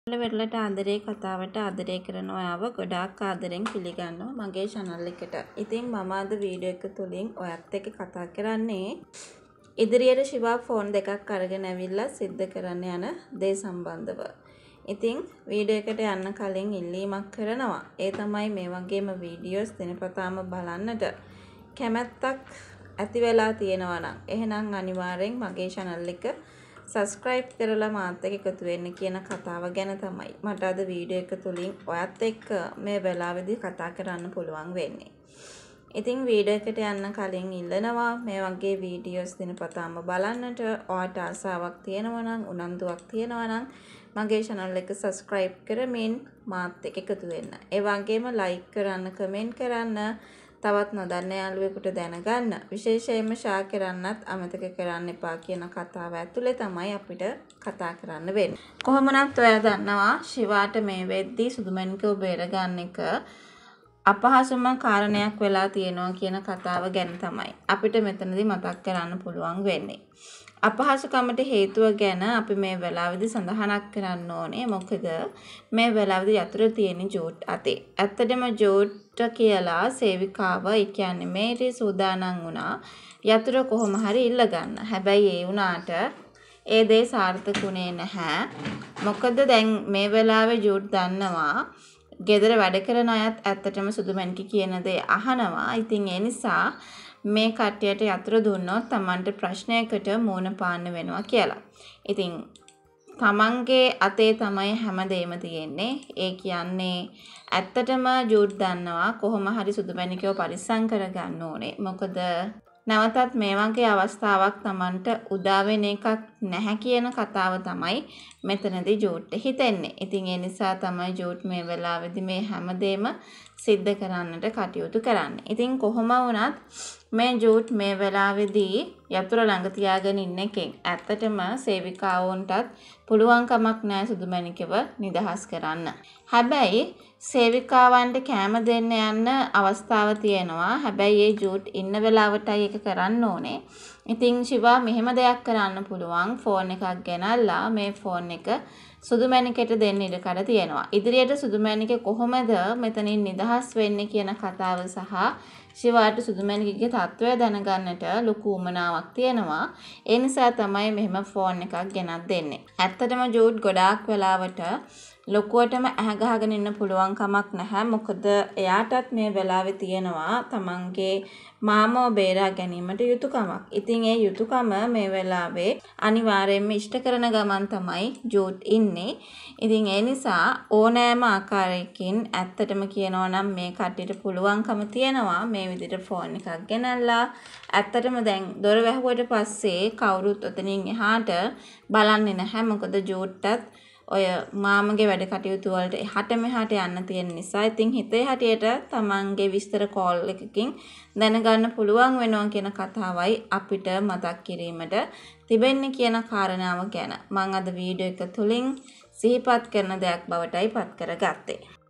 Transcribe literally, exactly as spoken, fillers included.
රalla weralata adarei කතාවට ආදරේ කරන ඔයාව ගොඩාක් ආදරෙන් පිළිගන්නවා මගේ channel එකට. ඉතින් මම අද වීඩියෝ එක තුලින් ඔයත් එක්ක කතා කරන්නේ ඉදිරියට siwa ෆෝන් දෙකක් අරගෙන ඇවිල්ලා සිද්ධ කරන්න යන දේ සම්බන්ධව. ඉතින් වීඩියෝ එකට යන්න කලින් ඉල්ලීමක් කරනවා. ඒ තමයි මේ වගේම වීඩියෝස් දිනපතාම බලන්නට කැමැත්තක් ඇති වෙලා තියෙනවා නම් එහෙනම් අනිවාර්යෙන් මගේ channel එක subscribe කරලා මාත් එක්ක එකතු වෙන්න කියන කතාව ගැන තමයි මට අද වීඩියෝ එක තුලින් ඔයත් එක්ක මේ වෙලාවේදී කතා කරන්න පුළුවන් වෙන්නේ. ඉතින් වීඩියෝ එකට යන්න කලින් ඉල්ලනවා මේ වගේ වීඩියෝස් දිනපතාම බලන්නට ඔයාට ආසාවක් තියෙනවා නම් උනන්දුවක් තියෙනවා නම් මගේ channel එක subscribe කරමින් මාත් එක්ක එකතු වෙන්න. ඒ වගේම like කරන්න, comment කරන්න, තවත් නොදන්න යාළුවෙකුට දැනගන්න, විශේෂයෙන්ම share කරන්නත් අමතක කරන්න එපා කියන කතාව ඇතුලේ තමයි අපිට කතා කරන්න වෙන්නේ. කොහොම වුණත් ඔයා දන්නවා siwaට මේ වෙද්දී සුදුමැණිකව බේර ගන්න එක අපහසුම කාරණයක් වෙලා තියෙනවා කියන කතාව ගැන තමයි අපිට මෙතනදී මතක් කරන්න පුළුවන් වෙන්නේ. අපහසුකමට හේතුව ගැන අපි මේ වෙලාවේදී සඳහනක් කරන්න ඕනේ. මොකද මේ වෙලාවේදී යතුරු තියෙන ජූට් අතේ. ඇත්තටම ජූට් කියලා සේවිකාව, ඒ කියන්නේ මේරි සූදානම් වුණා යතුරු කොහොම හරි ඉල්ල ගන්න. හැබැයි ඒ වුණාට ඒ දේ සාර්ථකුනේ නැහැ. මොකද දැන් මේ වෙලාවේ ජූට් දන්නවා ගෙදර වැඩ කරන අයත් ඇත්තටම සුදුමැණික කියන දේ අහනවා. ඉතින් ඒ නිසා මේ කට්ටියට යතුරු දුන්නොත් Tamanට ප්‍රශ්නයකට මුහුණ පාන්න වෙනවා කියලා. ඉතින් Tamanගේ අතේ තමයි හැමදේම තියෙන්නේ. ඒ කියන්නේ ඇත්තටම ජූට් දන්නවා කොහොම හරි සුදුමැණිකව පරිස්සම් කරගන්න ඕනේ. මොකද නැවතත් මේ වගේ අවස්ථාවක් Tamanට උදා වෙන එකක් නැහැ කියන කතාව තමයි මෙතනදී ජූට් හිතෙන්නේ. ඉතින් ඒ නිසා තමයි ජූට් මේ වෙලාවේදී මේ හැමදේම සිද්ධ කරන්නට කටයුතු කරන්නේ. ඉතින් කොහොම වුණත් මේ ජූට් මේ වෙලාවේදී යතුරු ළඟ තියාගෙන ඉන්න එකෙන් ඇත්තටම සේවිකාවන්ටත් පුළුවන් කමක් නැහැ සුදුමැණිකව නිදහස් කරන්න. හැබැයි සේවිකාවන්ට කැම දෙන්න යන්න අවස්ථාව තියෙනවා. හැබැයි ඒ ජූට් ඉන්න වෙලාවටයි ඒක කරන්න ඕනේ. ඉතින් siwa මෙහෙම දෙයක් කරන්න පුළුවන්. ෆෝන් එකක් ගෙනල්ලා මේ ෆෝන් එක සුදුමැණිකට දෙන්න ඉඩ කඩ තියෙනවා. ඉදිරියට සුදුමැණික කොහොමද මෙතනින් නිදහස් වෙන්නේ කියන කතාව සහ siwaට සුදුමැණිකගේ තත්ත්වය දැනගන්නට ලොකු උමනාවක් තියෙනවා. ඒ නිසා තමයි මෙහෙම ෆෝන් එකක් ගෙනත් දෙන්නේ. ඇත්තටම ජූට් ගොඩාක් වෙලාවට ලොකුවටම ඇහැ ගහගෙන ඉන්න පුළුවන් කමක් නැහැ. මොකද එයාටත් මේ වෙලාවේ තියෙනවා තමන්ගේ මාමව බේරා ගැනීමට යුතුයකමක්. ඉතින් ඒ යුතුයකම මේ වෙලාවේ අනිවාර්යයෙන්ම ඉෂ්ට කරන ගමන් තමයි ජූට් ඉන්නේ. ඉතින් ඒ නිසා ඕනෑම ආකාරයකින් ඇත්තටම කියනවා නම් මේ කට්ටියට පුළුවන්කම තියෙනවා මේ විදිහට ෆෝන් එකක් ගෙනල්ලා ඇත්තටම දැන් දොර වැහුවට පස්සේ කවුරුත් ඔතනින් එහාට බලන්නේ නැහැ. මොකද ජූට්ටත් ඔය මාමගේ වැඩ කටයුතු වලට එහාට මෙහාට යන්න තියෙන නිසා ඉතින් හිතේ හැටියට තමන්ගේ විස්තර කෝල් එකකින් දැනගන්න පුළුවන් වෙනවා කියන කතාවයි අපිට මතක් කිරීමට තිබෙන්නේ කියන කාරණාව ගැන මම අද වීඩියෝ එක තුලින් සිහිපත් කරන දෙයක් බවටයි පත් කරගත්තේ.